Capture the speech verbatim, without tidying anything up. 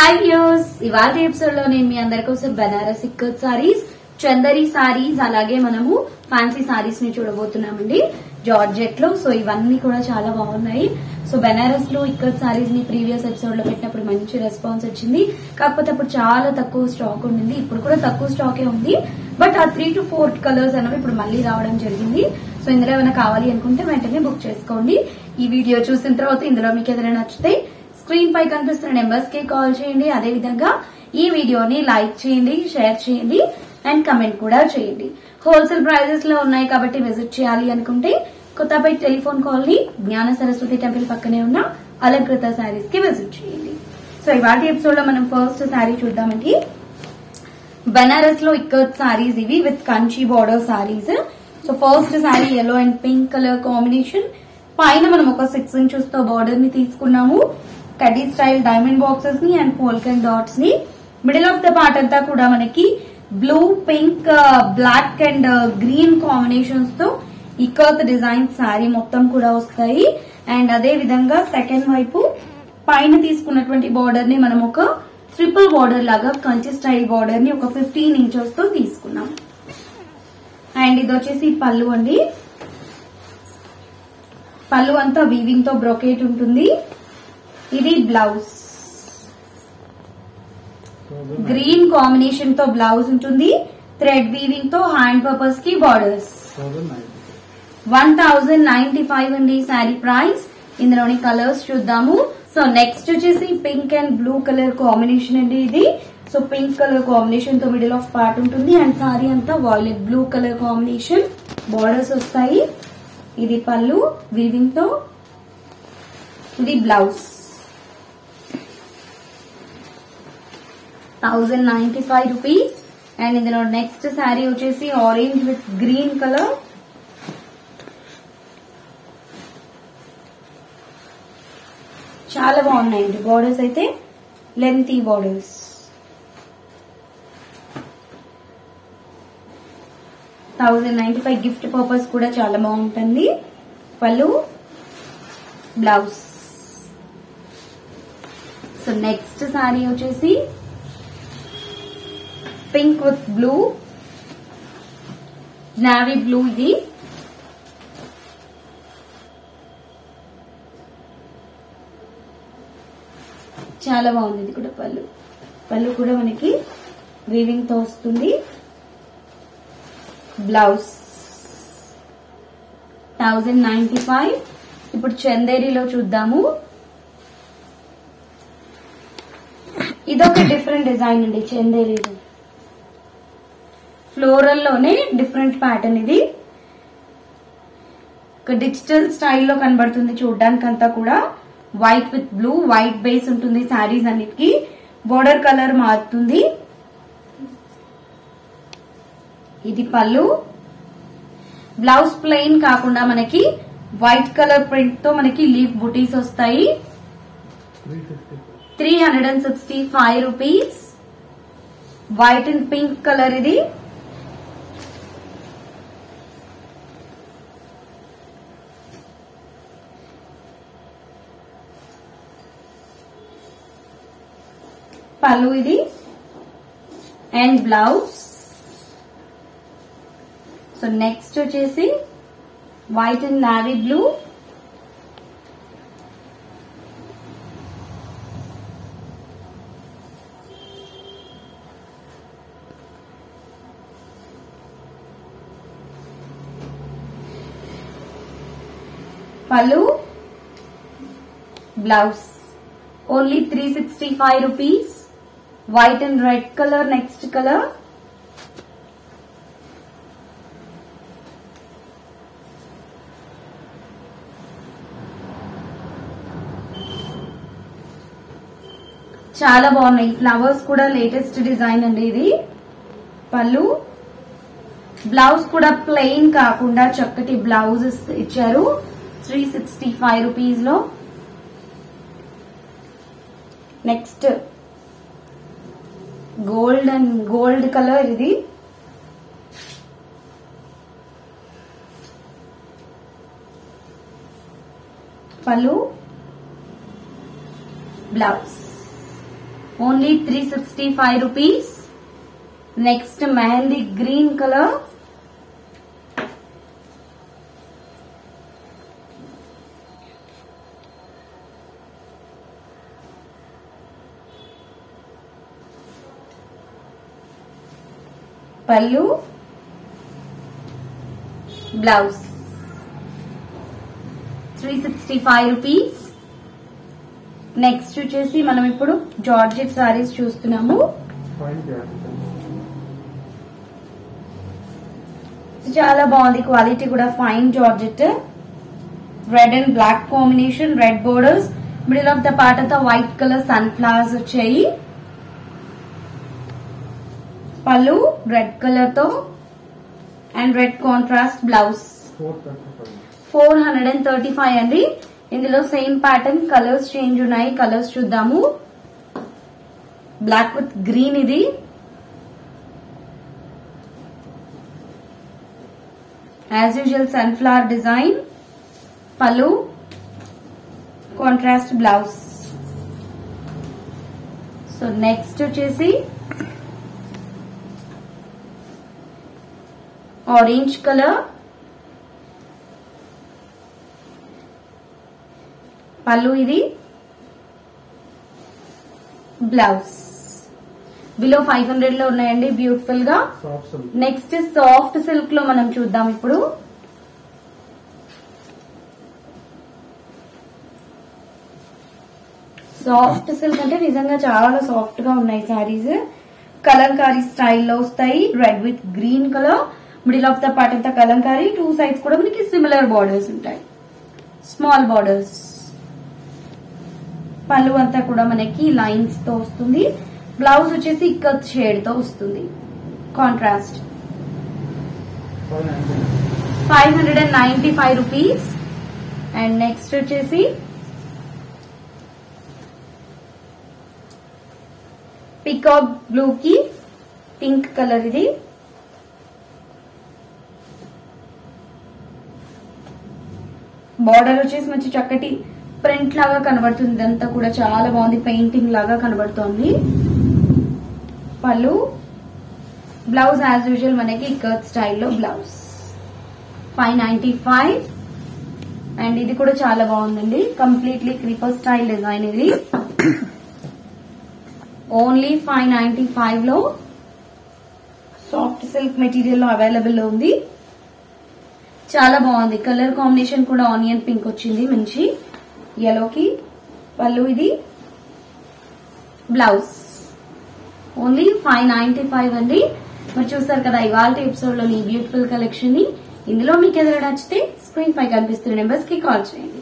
Hi views, ఇవాళ episode లో నేను మీ అందరి కోసం బనారస్ ఇక్కత్ సారీస్, చందరి సారీస్, అలాగే మనము ఫ్యాన్సీ సారీస్ ని చూడబోతున్నామండి జార్జెట్ లో. సో ఇవన్నీ కూడా చాలా బాగున్నాయి. సో బనారస్ లో ఇక్కత్ సారీస్ ని ప్రీవియస్ ఎపిసోడ్ లో పెట్టినప్పుడు మంచి రెస్పాన్స్ వచ్చింది. కాకపోతే అప్పుడు చాలా తక్కువ స్టాక్ ఉండింది. ఇప్పుడు కూడా తక్కువ స్టాకే ఉంది. బట్ ఆ త్రీ టు ఫోర్ కలర్స్ అనేవి ఇప్పుడు మళ్ళీ రావడం జరిగింది. సో ఇందులో ఏమైనా కావాలి అనుకుంటే వెంటనే బుక్ చేసుకోండి. ఈ వీడియో చూసిన తర్వాత ఇందులో మీకు ఏదైనా నచ్చితే స్క్రీన్ పై కనిపిస్తున్న నెంబర్స్ కి కాల్ చేయండి. అదే విధంగా ఈ వీడియోని లైక్ చేయండి, షేర్ చేయండి అండ్ కమెంట్ కూడా చేయండి. హోల్సేల్ ప్రైజెస్ లో ఉన్నాయి కాబట్టి విజిట్ చేయాలి అనుకుంటే కొత్తపేట టెలిఫోన్ కాలనీ జ్ఞాన సరస్వతి టెంపుల్ పక్కనే ఉన్న అలంకృత శారీస్ కి విజిట్ చేయండి. సో ఇవాటి ఎపిసోడ్ లో మనం ఫస్ట్ శారీ చూద్దామండి. బనారస్ లో ఇక్కత్ సారీస్ ఇవి with Kanchi border saris. So first sari yellow and pink colour combination. పైన మనం ఒక సిక్స్ ఇంచెస్ తో బార్డర్ ని తీసుకున్నాము. కడ్డీ స్టైల్ డైమండ్ బాక్సెస్ ని అండ్ పోల్కన్ డాట్స్ ని. మిడిల్ ఆఫ్ ద పార్ట్ అంతా కూడా మనకి blue, pink, black and green combinations తో ఇక్కత్ డిజైన్ శారీ మొత్తం కూడా వస్తాయి. అండ్ అదే విధంగా సెకండ్ వైపు పైన తీసుకున్నటువంటి బార్డర్ ని మనం ఒక ట్రిపుల్ బార్డర్ లాగా కంచి స్టైల్ బార్డర్ ని ఒక ఫిఫ్టీన్ ఇంచెస్ తో తీసుకున్నాం. అండ్ ఇది వచ్చేసి పళ్ళు అండి. పళ్ళు అంతా వీవింగ్ తో బ్రొకేట్ ఉంటుంది. ఇది బ్లౌజ్, గ్రీన్ కాంబినేషన్ తో బ్లౌజ్ ఉంటుంది. థ్రెడ్ వీవింగ్ తో హ్యాండ్ పర్పస్ కి borders. One thousand ninety five అండి శారీ ప్రైస్. ఇందులోని కలర్స్ చూద్దాము. సో నెక్స్ట్ వచ్చేసి pink and blue colour combination అండి ఇది. సో పింక్ కలర్ కాంబినేషన్ తో మిడిల్ ఆఫ్ పార్ట్ ఉంటుంది అండ్ సారీ అంతా violet blue colour combination, borders వస్తాయి. ఇది పళ్ళు వీవింగ్ తో. ఇది blouse. Thousand ninety five rupees. And ఇందులో నెక్స్ట్ శారీ వచ్చేసి ఆరెంజ్ విత్ గ్రీన్ కలర్. చాలా బాగున్నాయండి బార్డర్స్ అయితే, lengthy borders. Thousand ninety five gift purpose కూడా చాలా బాగుంటుంది. పళ్ళు, బ్లౌజ్. సో నెక్స్ట్ శారీ వచ్చేసి pink with blue, navy blue. ఇది చాలా బాగుంది. ఇది కూడా పళ్ళు. పళ్ళు కూడా మనకి వీవింగ్ తో వస్తుంది. Blouse thousand ninety five. ఇప్పుడు చందేరిలో చూద్దాము. ఇదొక డిఫరెంట్ డిజైన్ అండి. చందేరిలో ఫ్లోరల్ లోనే డిఫరెంట్ ప్యాటర్న్. ఇది ఒక డిజిటల్ స్టైల్లో కనబడుతుంది చూడడానికి. అంతా కూడా white with blue, white base ఉంటుంది శారీస్ అన్నిటికీ. బోర్డర్ కలర్ మారుతుంది. ఇది పళ్ళు. బ్లౌజ్ ప్లెయిన్ కాకుండా మనకి వైట్ కలర్ ప్రింట్ తో మనకి లీఫ్ బుటీస్ వస్తాయి. Three hundred and sixty five rupees. White and pink colour ఇది. పళ్ళు ఇది అండ్ బ్లౌజ్. సో నెక్స్ట్ వచ్చేసి వైట్ అండ్ నావీ బ్లూ. పళ్ళు, blouse. Only three sixty five rupees. White and red colour next colour. చాలా బాగున్నాయి. Flowers కూడా latest design అండి ఇది. పళ్ళు, బ్లౌజ్ కూడా ప్లెయిన్ కాకుండా చక్కటి బ్లౌజ్ ఇచ్చారు. త్రీ సిక్స్టీ ఫైవ్ రూపీస్ లో. Next gold and gold colour ఇది. పళ్ళు, blouse. Only three sixty five rupees. Next mehndi green colour, పళ్ళు, blouse three sixty five rupees. Next వచ్చేసి మనం ఇప్పుడు జార్జెట్ సారీస్ చూస్తున్నాము. చాలా బాగుంది, క్వాలిటీ కూడా fine georgette. Red and black combination, red borders, middle of the part అంతా వైట్ కలర్ సన్ ఫ్లవర్స్ వచ్చాయి. పళ్ళు రెడ్ కలర్ తో and red contrast blouse. Four hundred and thirty five అండి. ఇందులో సేమ్ ప్యాటర్న్, కలర్స్ చేంజ్ ఉన్నాయి. Colours చూద్దాము. Black with green, ఇది as usual sunflower design. పళ్ళు, కాంట్రాస్ట్ బ్లౌజ్. సో నెక్స్ట్ వచ్చేసి ఆరెంజ్ కలర్, పళ్ళు ఇది, బ్లౌజ్. బిలో ఫైవ్ హండ్రెడ్ లో ఉన్నాయండి, బ్యూటిఫుల్ గా. నెక్స్ట్ సాఫ్ట్ సిల్క్ లో మనం చూద్దాం ఇప్పుడు. సాఫ్ట్ సిల్క్ అంటే నిజంగా చాలా సాఫ్ట్ గా ఉన్నాయి సారీస్. కలంకారీ స్టైల్లో వస్తాయి. Red with green colour, middle of the part అంతా కలంకారీ, టూ సైడ్స్ కూడా మనకి సిమిలర్ బార్డర్స్ ఉంటాయి, స్మాల్ బార్డర్స్. పళ్ళు అంతా కూడా మనకి లైన్స్ తో వస్తుంది. బ్లౌజ్ వచ్చేసి ఇక్కత్ షేడ్ తో వస్తుంది, contrast. Five hundred and ninety five rupees. And next వచ్చేసి పికాక్ బ్లూ కి పింక్ కలర్, ఇది బార్డర్ వచ్చేసి మంచి చక్కటి ప్రింట్ లాగా కనబడుతుంది. ఇదంతా కూడా చాలా బాగుంది, పెయింటింగ్ లాగా కనబడుతోంది. పళ్ళు, బ్లౌజ్ యాజ్ యూజువల్ మనకి కర్ట్ స్టైల్లో blouse. Five ninety five. And ఇది కూడా చాలా బాగుందండి, కంప్లీట్లీ క్రీపర్ స్టైల్ డిజైన్. ఇది ఓన్లీ ఫైవ్ నైన్టీ ఫైవ్ లో సాఫ్ట్ సిల్క్ మెటీరియల్ లో అవైలబుల్ లో ఉంది. చాలా బాగుంది. కలర్ కాంబినేషన్ కూడా ఆనియన్ పింక్ వచ్చింది, మంచి యెలోకి. పళ్ళు ఇది, blouse. Only five ninety five అండి. మరి చూసారు కదా ఇవాళ ఎపిసోడ్ లోని బ్యూటిఫుల్ కలెక్షన్ ని. ఇందులో మీకు ఏదైనా నచ్చితే స్క్రీన్ పై కనిపిస్తున్న నెంబర్స్ కి కాల్ చేయండి.